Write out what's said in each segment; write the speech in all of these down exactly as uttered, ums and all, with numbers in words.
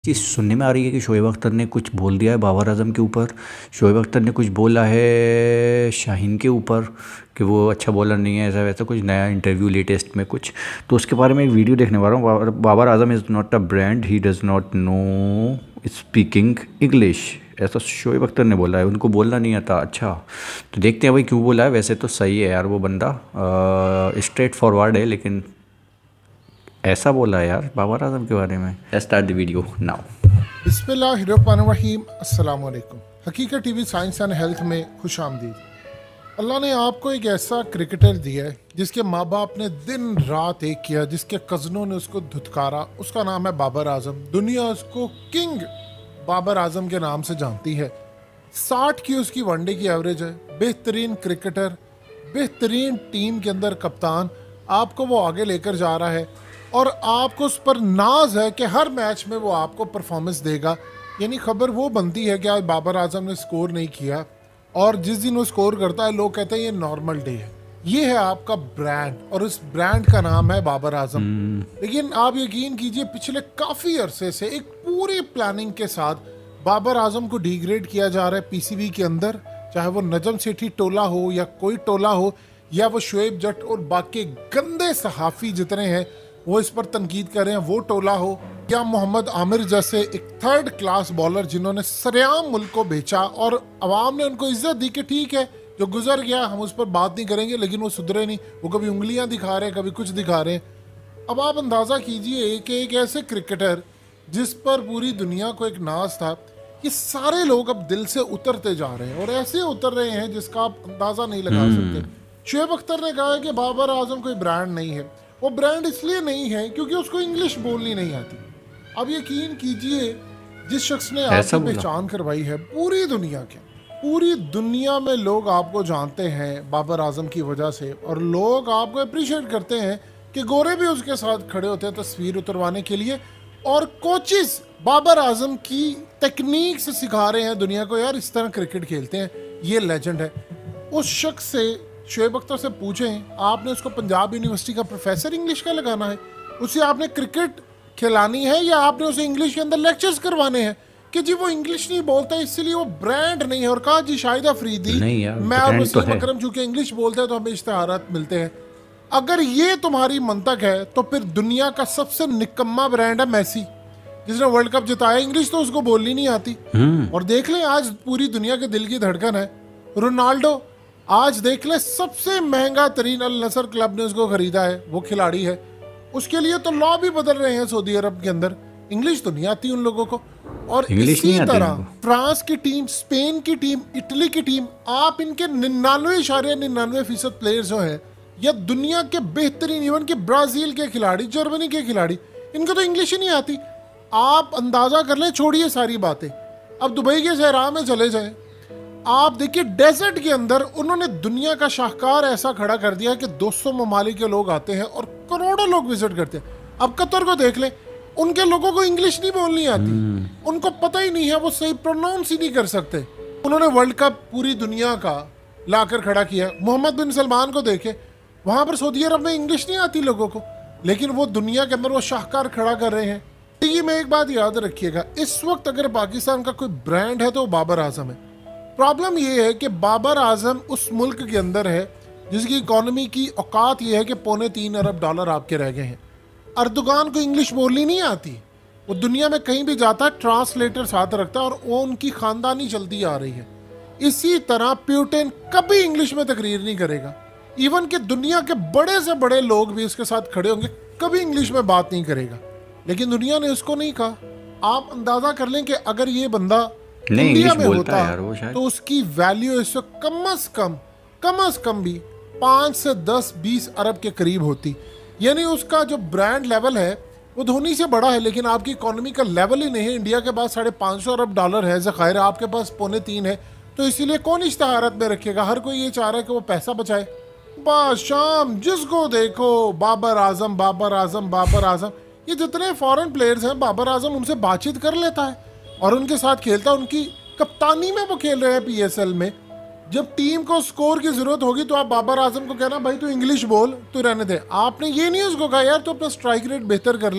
चीज़ सुनने में आ रही है कि शोएब अख्तर ने कुछ बोल दिया है बाबर आजम के ऊपर। शोएब अख्तर ने कुछ बोला है शाहीन के ऊपर कि वो अच्छा बॉलर नहीं है, ऐसा वैसा कुछ नया इंटरव्यू लेटेस्ट में कुछ। तो उसके बारे में एक वीडियो देखने वाला हूँ। Babar Babar Azam is not a brand, he does not know speaking English, ऐसा शोएब अख्तर ने बोला है। उनको बोलना नहीं आता। अच्छा, तो देखते हैं भाई क्यों बोला है। वैसे तो सही है यार, वो बंदा स्ट्रेट फॉरवर्ड है, लेकिन ऐसा बोला है यार बाबर आजम के बारे में। Let's start the video now. बिस्मिल्लाहिर्रहमानिर्रहीम। अस्सलाम वालेकुम। हकीकत टीवी साइंस एंड हेल्थ में खुश आमदीद। अल्लाह ने आपको एक ऐसा क्रिकेटर दिया है जिसके माँ बाप ने दिन रात एक किया, जिसके कज़नों ने उसको धुतकारा। उसका नाम है बाबर आजम। दुनिया उसको किंग बाबर आजम के नाम से जानती है। साठ की उसकी वनडे की एवरेज है। बेहतरीन क्रिकेटर, बेहतरीन टीम के अंदर कप्तान। आपको वो आगे लेकर जा रहा है और आपको उस पर नाज है कि हर मैच में वो आपको परफॉर्मेंस देगा। यानी खबर वो बनती है कि आज बाबर आजम ने स्कोर नहीं किया और जिस दिन वो स्कोर करता है लोग कहते हैं ये नॉर्मल डे है। ये है आपका ब्रांड और इस ब्रांड का नाम है बाबर आजम। लेकिन आप यकीन कीजिए पिछले काफ़ी अरसे से एक पूरी प्लानिंग के साथ बाबर आजम को डिग्रेड किया जा रहा है पीसीबी के अंदर। चाहे वो नजम सेठी टोला हो या कोई टोला हो, या वो शुएब जट और बाकी गंदे सहाफ़ी जितने हैं वो इस पर तनकीद कर रहे हैं, वो टोला हो, या मोहम्मद आमिर जैसे एक थर्ड क्लास बॉलर जिन्होंने सरेआम मुल्क को बेचा और अवाम ने उनको इज्जत दी कि ठीक है जो गुजर गया हम उस पर बात नहीं करेंगे, लेकिन वो सुधरे नहीं। वो कभी उंगलियां दिखा रहे हैं, कभी कुछ दिखा रहे हैं। अब आप अंदाज़ा कीजिए कि एक ऐसे क्रिकेटर जिस पर पूरी दुनिया को एक नाज था, ये सारे लोग अब दिल से उतरते जा रहे हैं और ऐसे उतर रहे हैं जिसका आप अंदाज़ा नहीं लगा सकते। शुएब अख्तर ने कहा है कि बाबर आजम कोई ब्रांड नहीं है। वो ब्रांड इसलिए नहीं है क्योंकि उसको इंग्लिश बोलनी नहीं आती। अब यकीन कीजिए जिस शख्स ने आपकी पहचान करवाई है पूरी दुनिया के, पूरी दुनिया में लोग आपको जानते हैं बाबर आजम की वजह से, और लोग आपको अप्रिशिएट करते हैं कि गोरे भी उसके साथ खड़े होते हैं तस्वीर उतरवाने के लिए, और कोचेस बाबर आजम की टेक्निक से सिखा रहे हैं दुनिया को, यार इस तरह क्रिकेट खेलते हैं, ये लेजेंड है। उस शख्स से शुएब अख्तर से पूछें, आपने उसको पंजाब यूनिवर्सिटी का प्रोफेसर इंग्लिश का लगाना है, उसे आपने क्रिकेट खिलानी है, या आपने उसे इंग्लिश के अंदर लेक्चर्स करवाने हैं कि जी वो इंग्लिश नहीं बोलता इसलिए वो ब्रांड नहीं है। और कहा जी शाहिद अफरीदी, मैं और वसीम तो अकरम चूंकि इंग्लिश बोलते हैं तो हमें इश्तिहारात मिलते हैं। अगर ये तुम्हारी मंतक है तो फिर दुनिया का सबसे निकम्मा ब्रांड है मेसी, जिसने वर्ल्ड कप जिताया। इंग्लिश तो उसको बोलनी नहीं आती। और देख लें आज पूरी दुनिया के दिल की धड़कन है रोनाल्डो। आज देख ले सबसे महंगा तरीन अल नसर क्लब ने उसको खरीदा है, वो खिलाड़ी है। उसके लिए तो लॉ भी बदल रहे हैं सऊदी अरब के अंदर। इंग्लिश तो नहीं आती उन लोगों को। और इसी तरह फ्रांस की टीम, स्पेन की टीम, इटली की टीम, आप इनके निन्यानवे इशारे निन्यानवे फीसद प्लेयर्स जो हैं, या दुनिया के बेहतरीन, इवन के ब्राजील के खिलाड़ी, जर्मनी के खिलाड़ी, इनको तो इंग्लिश ही नहीं आती। आप अंदाजा कर लें, छोड़िए सारी बातें, अब दुबई के सहरा में चले जाए, आप देखिए डेजर्ट के अंदर उन्होंने दुनिया का शाहकार ऐसा खड़ा कर दिया कि दो सौ ममालिक के लोग आते हैं और करोड़ों लोग विजिट करते हैं। अब कतर को देख लें, उनके लोगों को इंग्लिश नहीं बोलनी आती, उनको पता ही नहीं है, वो सही प्रोनाउंस ही नहीं कर सकते। उन्होंने वर्ल्ड कप पूरी दुनिया का लाकर खड़ा किया। मोहम्मद बिन सलमान को देखे, वहां पर सऊदी अरब में इंग्लिश नहीं आती लोगों को, लेकिन वो दुनिया के अंदर वो शाहकार खड़ा कर रहे हैं। टीम में एक बात याद रखिएगा, इस वक्त अगर पाकिस्तान का कोई ब्रांड है तो बाबर आजम है। प्रॉब्लम ये है कि बाबर आजम उस मुल्क के अंदर है जिसकी इकोनॉमी की औकात ये है कि पौने तीन अरब डॉलर आपके रह गए हैं। अर्दोगान को इंग्लिश बोलनी नहीं आती, वो दुनिया में कहीं भी जाता है ट्रांसलेटर साथ रखता है और वो उनकी खानदानी चलती आ रही है। इसी तरह प्यूटिन कभी इंग्लिश में तकरीर नहीं करेगा। इवन के दुनिया के बड़े से बड़े लोग भी उसके साथ खड़े होंगे, कभी इंग्लिश में बात नहीं करेगा, लेकिन दुनिया ने उसको नहीं कहा। आप अंदाजा कर लें कि अगर ये बंदा इंडिया में होता है वो तो उसकी वैल्यू इस वक्त कम अज कम कम अज कम भी पाँच से दस बीस अरब के करीब होती। यानी उसका जो ब्रांड लेवल है वो धोनी से बड़ा है, लेकिन आपकी इकोनॉमी का लेवल ही नहीं है। इंडिया के पास साढ़े पाँच सौ अरब डॉलर है ज़खायर, आपके पास पौने तीन है, तो इसीलिए कौन इश्तिहारत में रखेगा? हर कोई ये चाह रहा है कि वो पैसा बचाए। बस शाम जिसको देखो बाबर आजम बाबर आजम बाबर आजम। ये जितने फॉरेन प्लेयर्स हैं बाबर आजम उनसे बातचीत कर लेता है और उनके साथ खेलता, उनकी कप्तानी में वो खेल रहे हैं पीएसएल में। जब टीम को स्कोर की जरूरत होगी तो आप बाबर आजम को कहना भाई तू इंग्लिश बोल, तू रहने दे। आपने ये नहीं उसको कहा यार तू अपना स्ट्राइक रेट बेहतर कर ले,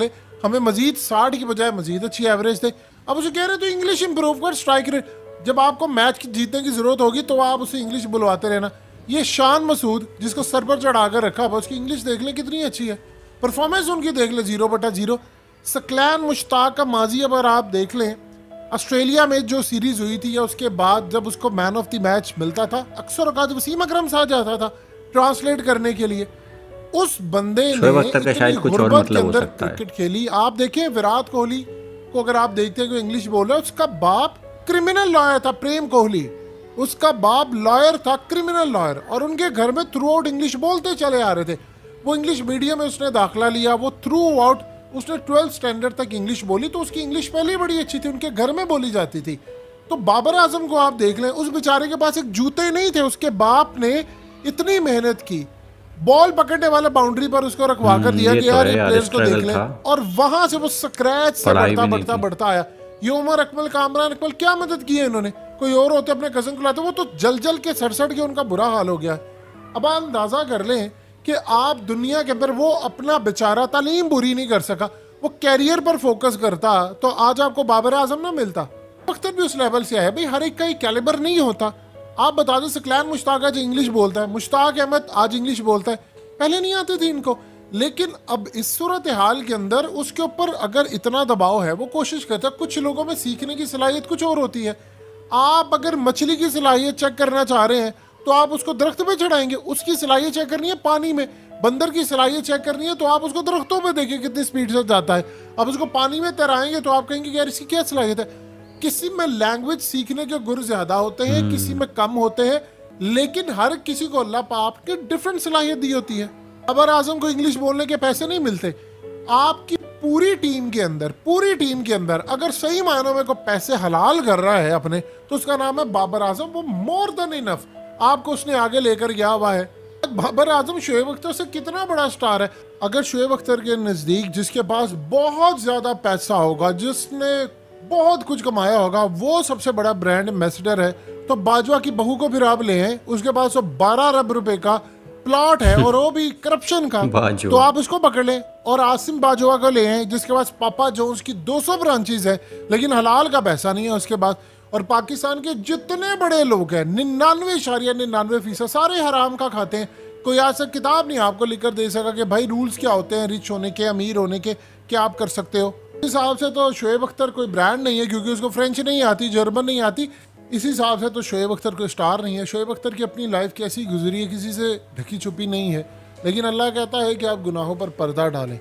हमें मजीद साठ की बजाय मजीद अच्छी एवरेज दे। अब उसे कह रहे तो इंग्लिश इंप्रूव कर, स्ट्राइक रेट, जब आपको मैच जीतने की जरूरत होगी तो आप उसे इंग्लिश बुलवाते रहना। ये शान मसूद जिसको सर पर चढ़ाकर रखा हुआ, उसकी इंग्लिश देख ले कितनी अच्छी है, परफॉर्मेंस उनकी देख ले जीरो बटा जीरो। सकलैन मुश्ताक का माजी अगर आप देख लें, ऑस्ट्रेलिया में जो सीरीज हुई थी या उसके बाद जब उसको मैन ऑफ द मैच मिलता था, अक्सर औकात वसीम अकरम साथ जाता था ट्रांसलेट करने के लिए। उस बंदे ने इतनी गुर्बत के अंदर क्रिकेट खेली। आप देखें विराट कोहली को, अगर आप देखते हैं कि इंग्लिश बोल रहा है, उसका बाप क्रिमिनल लॉयर था, प्रेम कोहली, उसका बाप लॉयर था, क्रिमिनल लॉयर, और उनके घर में थ्रू आउट इंग्लिश बोलते चले आ रहे थे। वो इंग्लिश मीडियम में उसने दाखिला लिया, वो थ्रू आउट उसने ट्वेल्थ स्टैंडर्ड तक इंग्लिश बोली, तो उसकी इंग्लिश पहले ही बड़ी अच्छी थी, उनके घर में बोली जाती थी। तो बाबर आजम को आप देख लें, उस बेचारे के पास एक जूते नहीं थे, उसके बाप ने इतनी मेहनत की, बॉल पकड़ने वाला बाउंड्री पर उसको रखवा कर दिया कि यार प्लेयर्स को देख ले, और वहां से वो स्क्रैच से बढ़ता बढ़ता बढ़ता आया। ये उमर अकमल, कामरान अकमल, क्या मदद की है इन्होंने? कोई और होते अपने कजन को लाते, वो तो जल जल के सड़सड़ के उनका बुरा हाल हो गया। अब आप अंदाजा कर लें कि आप दुनिया के अंदर, वो अपना बेचारा तालीम बुरी नहीं कर सका, वो कैरियर पर फोकस करता तो आज आपको बाबर आजम ना मिलता। अख्तर भी उस लेवल से आया। भाई हर एक का ही कैलिबर नहीं होता। आप बता दें सकलैन मुश्ताक आज इंग्लिश बोलता है, मुश्ताक अहमद आज इंग्लिश बोलता है, पहले नहीं आती थी इनको, लेकिन अब इस सूरत हाल के अंदर उसके ऊपर अगर इतना दबाव है, वो कोशिश करता है। कुछ लोगों में सीखने की सलाहियत कुछ और होती है। आप अगर मछली की सलाहियत चेक करना चाह रहे हैं तो आप उसको दरख्त पे चढ़ाएंगे, उसकी सलाहियत चेक करनी है पानी में। बंदर की सलाहियत चेक करनी है तो आप उसको दरख्तों पे देखिए कितनी स्पीड से जाता है। अब उसको पानी में तैराएंगे तो आप कहेंगे यार इसकी क्या सलाहियत है। किसी में लैंग्वेज सीखने के गुर ज्यादा होते हैं, किसी में कम होते हैं, लेकिन हर किसी को अल्लाह पाक की डिफरेंट सलाहियत दी होती है। बाबर आजम को इंग्लिश बोलने के पैसे नहीं मिलते। आपकी पूरी टीम के अंदर पूरी टीम के अंदर अगर सही मायनों में को पैसे हलाल कर रहा है अपने, तो उसका नाम है बाबर आजम। वो मोर देन इनफ आपको उसने आगे लेकर गया हुआ है। बाबर आजम शोएब अख्तर से कितना बड़ा स्टार है। अगर शोएब अख्तर के नज़दीक जिसके पास बहुत ज़्यादा पैसा होगा, जिसने बहुत कुछ कमाया होगा, वो सबसे बड़ा ब्रांड एम्बेसडर है, तो बाजवा की बहू को फिर आप ले हैं, उसके पास वो बारह अरब रुपए का प्लॉट है और वो भी करप्शन का, तो आप उसको पकड़ लें। और आसिम बाजवा को ले हैं जिसके पास पापा जोन्स की दो सौ ब्रांचेज है, लेकिन हलाल का पैसा नहीं है उसके पास। और पाकिस्तान के जितने बड़े लोग हैं, निन्यानवे इशारिया निन्यानवे फीसद सारे हराम का खाते हैं। कोई आज तक किताब नहीं आपको लिखकर दे सका कि भाई रूल्स क्या होते हैं रिच होने के, अमीर होने के, क्या आप कर सकते हो। इस हिसाब से तो शोएब अख्तर कोई ब्रांड नहीं है, क्योंकि उसको फ्रेंच नहीं आती, जर्मन नहीं आती। इस हिसाब से तो शोएब अख्तर कोई स्टार नहीं है। शोएब अख्तर की अपनी लाइफ कैसी गुजरी है, किसी से ढकी छुपी नहीं है, लेकिन अल्लाह कहता है कि आप गुनाहों पर पर्दा डालें।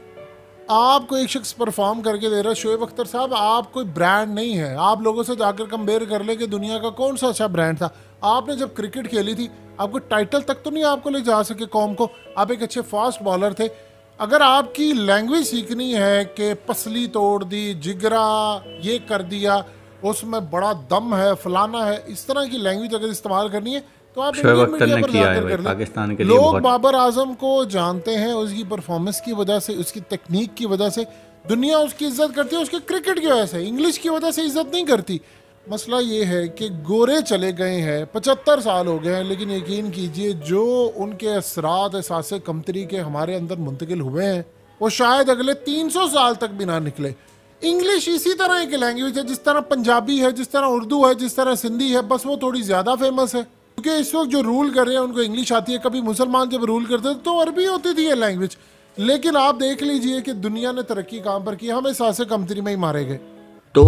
आपको एक शख्स परफॉर्म करके दे रहा है, शोएब अख्तर साहब आप कोई ब्रांड नहीं है। आप लोगों से जाकर कंपेयर कर ले कि दुनिया का कौन सा अच्छा ब्रांड था। आपने जब क्रिकेट खेली थी, आपको टाइटल तक तो नहीं आपको ले जा सके कौम को। आप एक अच्छे फास्ट बॉलर थे। अगर आपकी लैंग्वेज सीखनी है कि पसली तोड़ दी, जिगरा ये कर दिया, उसमें बड़ा दम है, फलाना है, इस तरह की लैंग्वेज अगर इस्तेमाल करनी है तो आप इंडियन मीडिया पर जाकर कर पाकिस्तान के लिए। लोग बाबर आजम को जानते हैं उसकी परफॉर्मेंस की वजह से, उसकी तकनीक की वजह से। दुनिया उसकी इज्जत करती है उसके क्रिकेट की वजह से, इंग्लिश की वजह से इज्जत नहीं करती। मसला ये है कि गोरे चले गए हैं, पचहत्तर साल हो गए हैं, लेकिन यकीन कीजिए जो उनके असरात एहसास कमतरी के हमारे अंदर मुंतकिल हुए हैं, वो शायद अगले तीन सौ साल तक भी ना निकले। इंग्लिश इसी तरह की लैंग्वेज है, जिस तरह पंजाबी है, जिस तरह उर्दू है, जिस तरह सिंधी है, बस वो थोड़ी ज़्यादा फेमस है क्योंकि इस वक्त जो रूल कर रहे हैं उनको इंग्लिश आती है। कभी मुसलमान जब रूल करते थे तो अरबी होती थी ये लैंग्वेज। लेकिन आप देख लीजिए कि दुनिया ने तरक्की कहाँ पर की, हम एहसास कमतरी में ही मारे गए। तो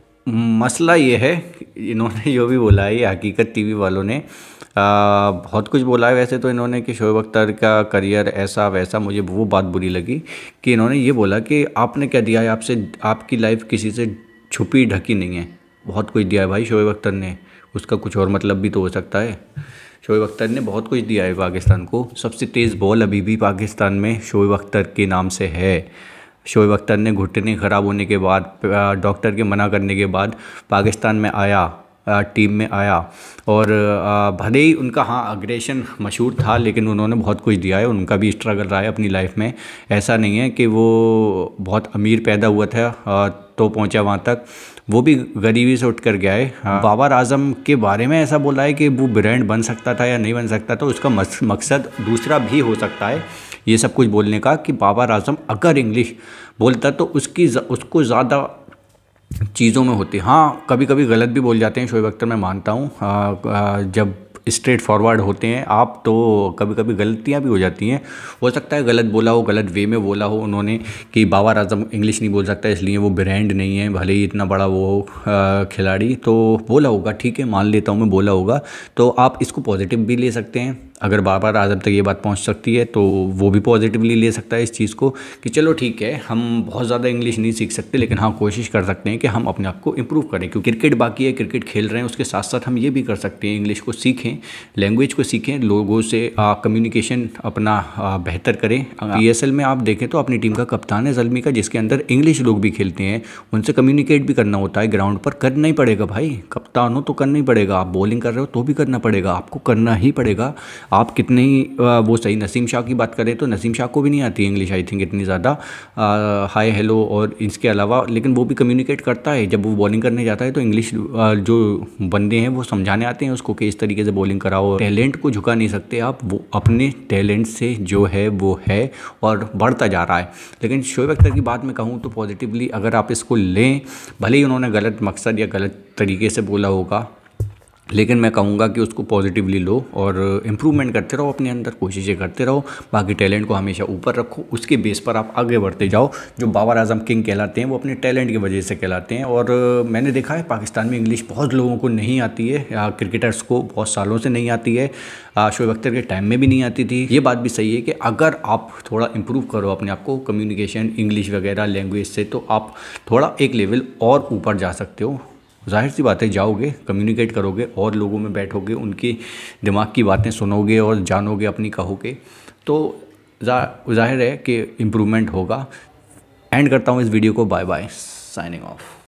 मसला ये है, इन्होंने जो भी बोला है, ये हकीकत टीवी वालों ने आ, बहुत कुछ बोला है वैसे तो इन्होंने कि शोएब अख्तर का करियर ऐसा वैसा। मुझे वो बात बुरी लगी कि इन्होंने ये बोला कि आपने क्या दिया है, आपसे आपकी लाइफ किसी से छुपी ढकी नहीं है। बहुत कुछ दिया है भाई शोएब अख्तर ने, उसका कुछ और मतलब भी तो हो सकता है। शोएब अख्तर ने बहुत कुछ दिया है पाकिस्तान को। सबसे तेज़ बॉल अभी भी पाकिस्तान में शोएब अख्तर के नाम से है। शोएब अख्तर ने घुटने ख़राब होने के बाद, डॉक्टर के मना करने के बाद पाकिस्तान में आया, टीम में आया, और भले ही उनका हाँ अग्रेशन मशहूर था, लेकिन उन्होंने बहुत कुछ दिया है। उनका भी स्ट्रगल रहा है अपनी लाइफ में। ऐसा नहीं है कि वो बहुत अमीर पैदा हुआ था तो पहुंचा वहाँ तक, वो भी गरीबी से उठ कर गया है। हाँ। बाबर आजम के बारे में ऐसा बोला है कि वो ब्रांड बन सकता था या नहीं बन सकता था, उसका मकसद दूसरा भी हो सकता है। ये सब कुछ बोलने का कि बाबर आजम अगर इंग्लिश बोलता तो उसकी उसको ज़्यादा चीज़ों में होती। हाँ, कभी कभी गलत भी बोल जाते हैं शोएब अख्तर, मैं मानता हूँ। जब स्ट्रेट फॉरवर्ड होते हैं आप तो कभी कभी गलतियाँ भी हो जाती हैं। हो सकता है गलत बोला हो, गलत वे में बोला हो उन्होंने कि बाबर आजम इंग्लिश नहीं बोल सकता इसलिए वो ब्रांड नहीं है, भले ही इतना बड़ा वो खिलाड़ी, तो बोला होगा, ठीक है मान लेता हूँ मैं, बोला होगा। तो आप इसको पॉजिटिव भी ले सकते हैं। अगर बाबर आजम तक ये बात पहुंच सकती है तो वो भी पॉजिटिवली ले सकता है इस चीज़ को कि चलो ठीक है, हम बहुत ज़्यादा इंग्लिश नहीं सीख सकते लेकिन हाँ कोशिश कर सकते हैं कि हम अपने आप को इम्प्रूव करें, क्योंकि क्रिकेट बाकी है, क्रिकेट खेल रहे हैं, उसके साथ साथ हम ये भी कर सकते हैं, इंग्लिश को सीखें, लैंग्वेज को सीखें, लोगों से कम्युनिकेशन अपना आ, बेहतर करें। पी एस एल में आप देखें तो अपनी टीम का कप्तान है ज़ल्मी का, जिसके अंदर इंग्लिश लोग भी खेलते हैं, उनसे कम्युनिकेट भी करना होता है ग्राउंड पर, करना ही पड़ेगा भाई, कप्तान हो तो करना ही पड़ेगा। आप बॉलिंग कर रहे हो तो भी करना पड़ेगा, आपको करना ही पड़ेगा। आप कितने ही वो सही, नसीम शाह की बात करें तो नसीम शाह को भी नहीं आती इंग्लिश आई थिंक इतनी ज़्यादा, हाय हेलो और इसके अलावा, लेकिन वो भी कम्युनिकेट करता है। जब वो बॉलिंग करने जाता है तो इंग्लिश जो बंदे हैं वो समझाने आते हैं उसको कि इस तरीके से बॉलिंग कराओ। टैलेंट को झुका नहीं सकते आप, वो अपने टैलेंट से जो है वो है और बढ़ता जा रहा है। लेकिन शोएब अख्तर की बात मैं कहूँ तो पॉजिटिवली अगर आप इसको लें, भले ही उन्होंने गलत मकसद या गलत तरीके से बोला होगा, लेकिन मैं कहूँगा कि उसको पॉजिटिवली लो और इम्प्रूवमेंट करते रहो, अपने अंदर कोशिशें करते रहो, बाकी टैलेंट को हमेशा ऊपर रखो, उसके बेस पर आप आगे बढ़ते जाओ। जो बाबर आजम किंग कहलाते हैं वो अपने टैलेंट की वजह से कहलाते हैं। और मैंने देखा है पाकिस्तान में इंग्लिश बहुत लोगों को नहीं आती है, क्रिकेटर्स को बहुत सालों से नहीं आती है, शोएब अख्तर के टाइम में भी नहीं आती थी। ये बात भी सही है कि अगर आप थोड़ा इम्प्रूव करो अपने आप को कम्युनिकेशन, इंग्लिश वगैरह लैंग्वेज से, तो आप थोड़ा एक लेवल और ऊपर जा सकते हो। जाहिर सी बात है, जाओगे, कम्युनिकेट करोगे और लोगों में बैठोगे, उनके दिमाग की बातें सुनोगे और जानोगे, अपनी कहोगे, तो जाहिर है कि इम्प्रूवमेंट होगा। एंड करता हूँ इस वीडियो को, बाय बाय, साइनिंग ऑफ।